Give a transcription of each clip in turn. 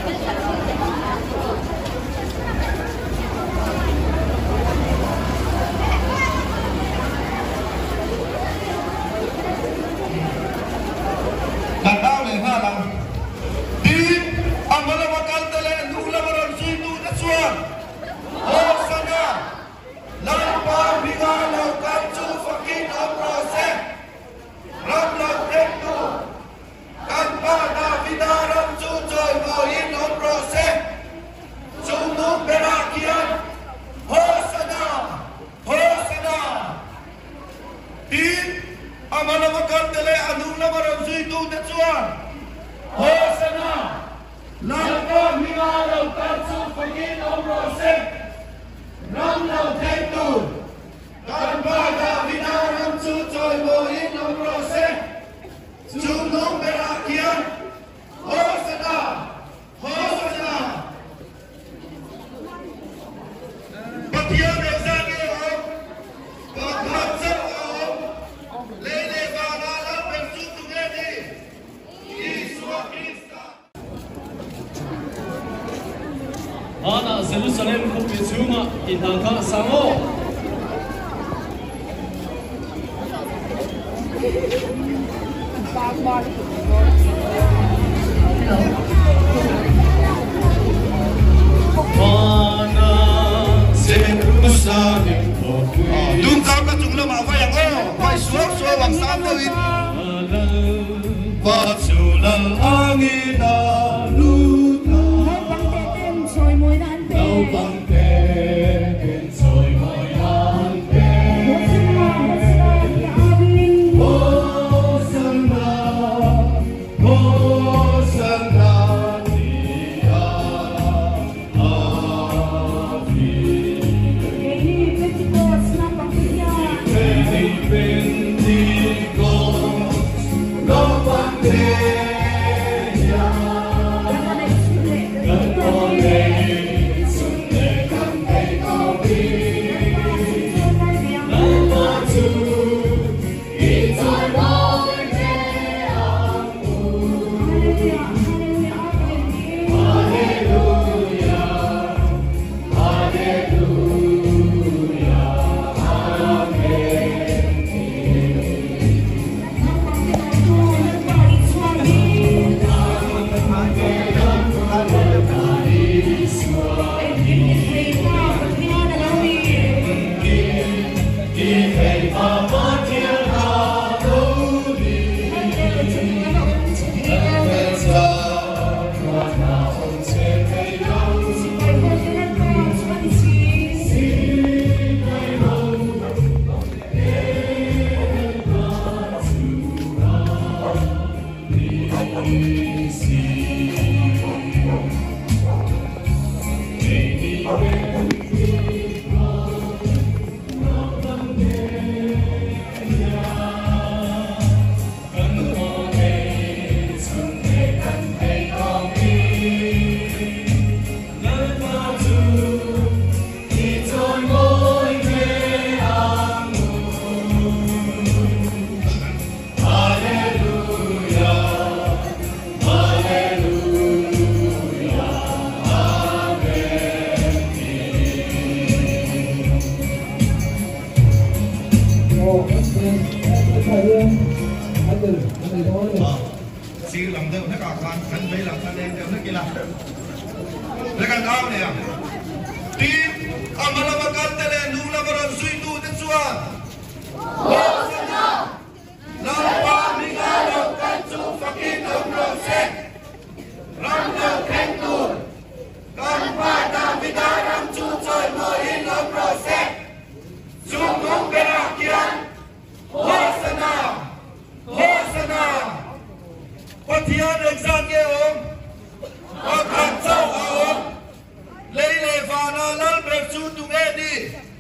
Ana Jerusalem ko pisuma itangka samo. Ana Jerusalem ko dung kau ka chung lo ma fa yang o mai suak suak wang sam lo in ba chu la angin na bằng kề bên rồi mọi an kề ô sơn na đi Siêu làm được nó còn làm thành đây làm thành đen nó kia làm nó càng cao này à tin amalan makan tele nula baran sui tu tetsua Hosanna lampa mingalo kancu fakin omrose ramno kentur kampa davida ramcu coy mohin omrose sungguh berakian Hosanna Hosanna Patian exam ke om और खर्चा om ले ले फाना लाल bersu tumedi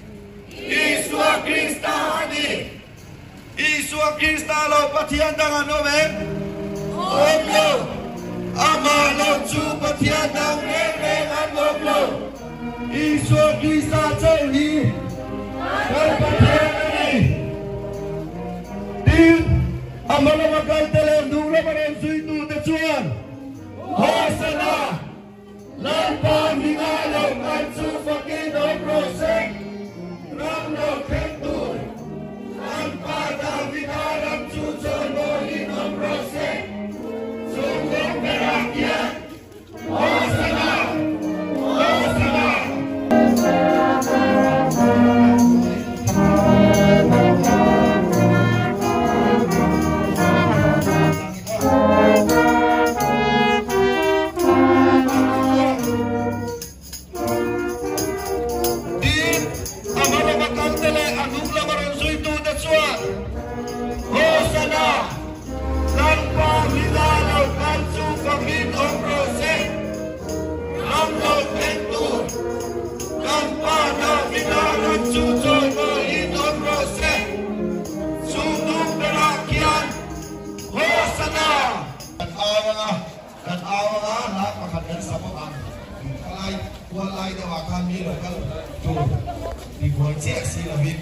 Isua Krista di Isua Krista lo patian tangan no ben Oblo amalo chu patian tang ne an oblo Isua Krista chau hi kal patian ni amalo magal tele dula baren sui tu te chuan Hosanna sama bang kalai walai dah makan ni lokal tu di Gojek si lebih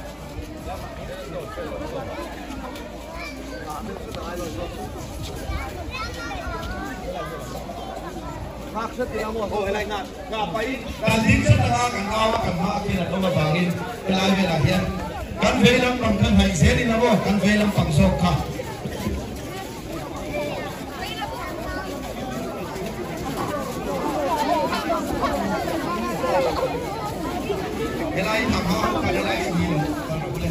Kali tengah kan awak kan mak kita tu membangin kelai belahian kan film pangkan hai seri nabo kan film pangsok kah kelai apa kelai ini kalau boleh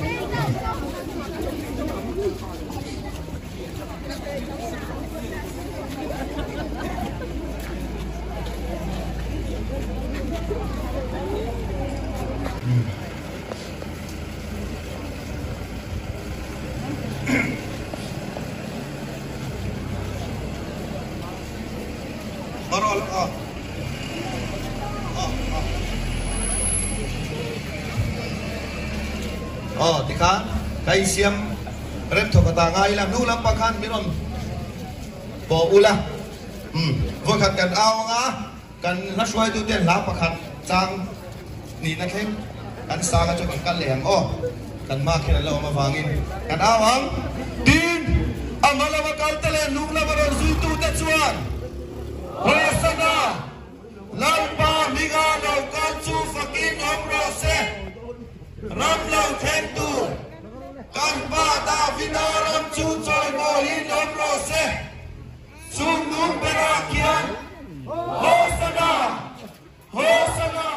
tika kai siam rem thok ta ngai lam nu lam pakhan minom bo ula vo khat kan aw nga kan na shwai tu ten la pakhat chang ni na khem kan sa ga chu kan leng o kan ma khen lo ma wangin kan awang tin amala wa kal tele nu la baron su tu ta chuan hosana lampa miga lo kan chu fakin omro se ram lau then tu kan ba ta vinaram chu choi mo hin omro se sung num perakian hosana hosana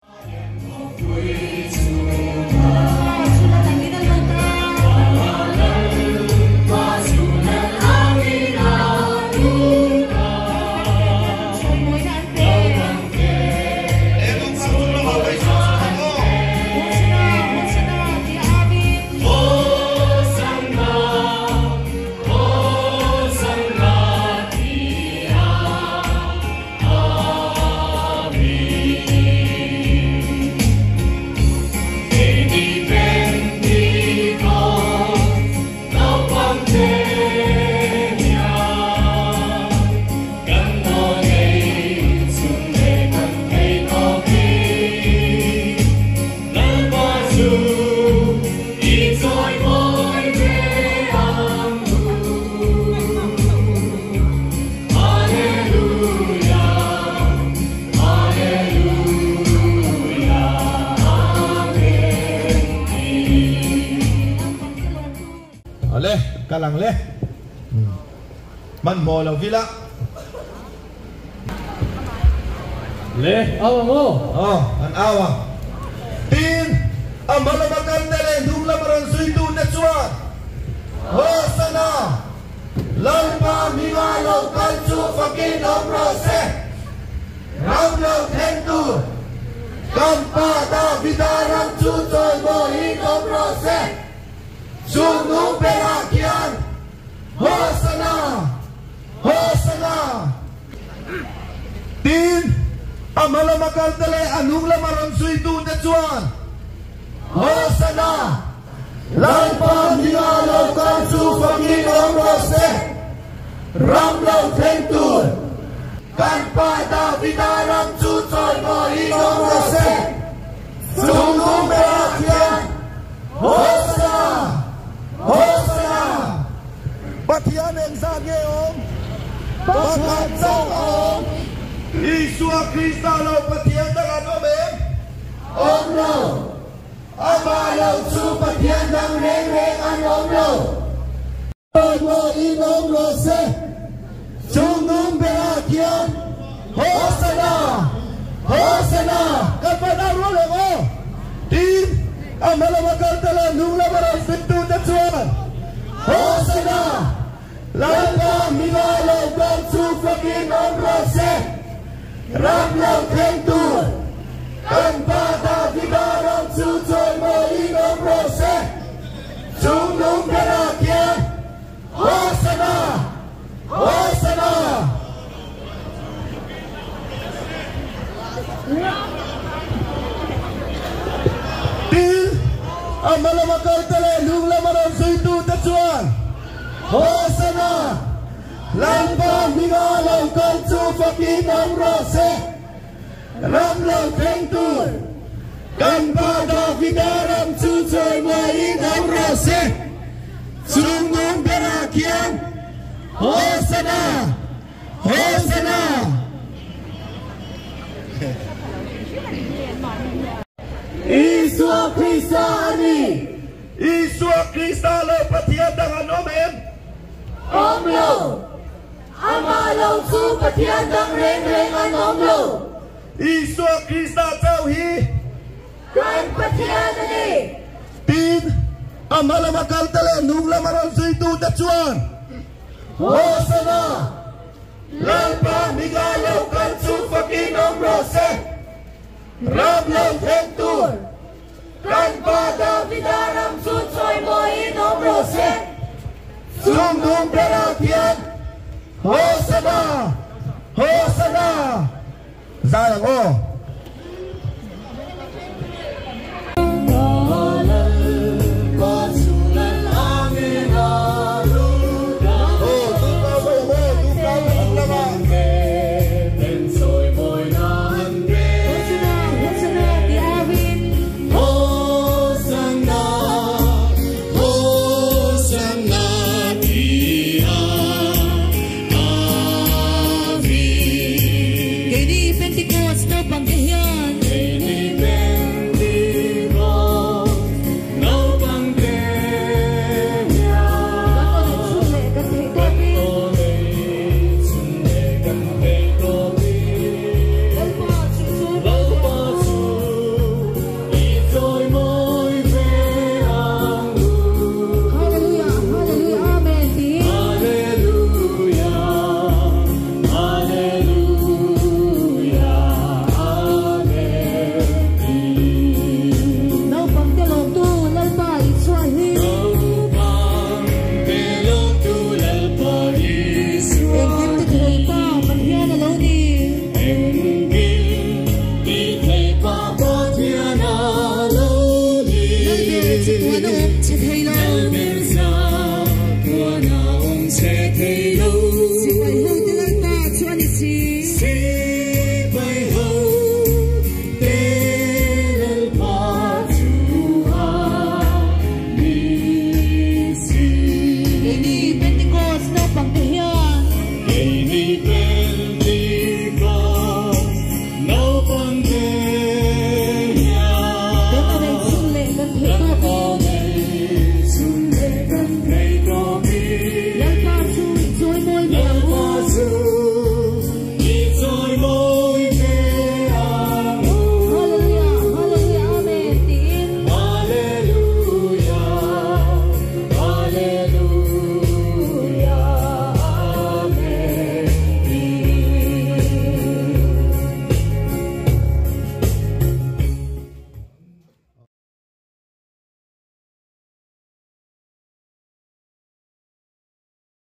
kalang le man mo lo vila le awang mo an awang tin ambala makan dele dumla maran suitu na chuan hosana lampa miwa lo kalchu fakin omro se ram lo then tu kampa da vidaram chu choi mo hin omro se sunu perakian hosana hosana tin amala makal tele anung lamaran suitu na chuan hosana lampa miwa lo kalchu fakin omro se ram lo then tu kampa da vidaram chu choi mo hin omro se sunu perakian hosana hosana Batian yang sage om Bakat sang om Isua Krista lo Batian dengan om Om lo Aba lo su Batian dang reng reng an om lo Mo in om lo se Sungum Batian Hosana Hosana Kapana role mo Din Amala makal tala nungla barang pintu tatsuan Hosana Lamba minalo gansu fakin omro se Ramlo tentu Kampata vidaram sucoy mo in omro se Sungum perakian Hosana Hosana Amala makal tele nungla maran suitu tatsuan Hosana Lampa minalo kansu fakin omro Ram lo keng tur kan pada vidaram cucoy mai nam rose sunggung berakian Hosana Hosana Isua Krista ani Isua Krista lo patian dengan omen Om lo Ama lo su patian dang reng reng an om lo Isua Krista tau hi Kan patian ani Tin Ama la makal tale nung la maral suitu dachuan Hosana Lalpa migalaw kan su fakin om rose Ram lo keng tur kan pada vidaram cucoy moi nom rose sunggung berakian Hosana Hosana Sayang oh Pentecost, no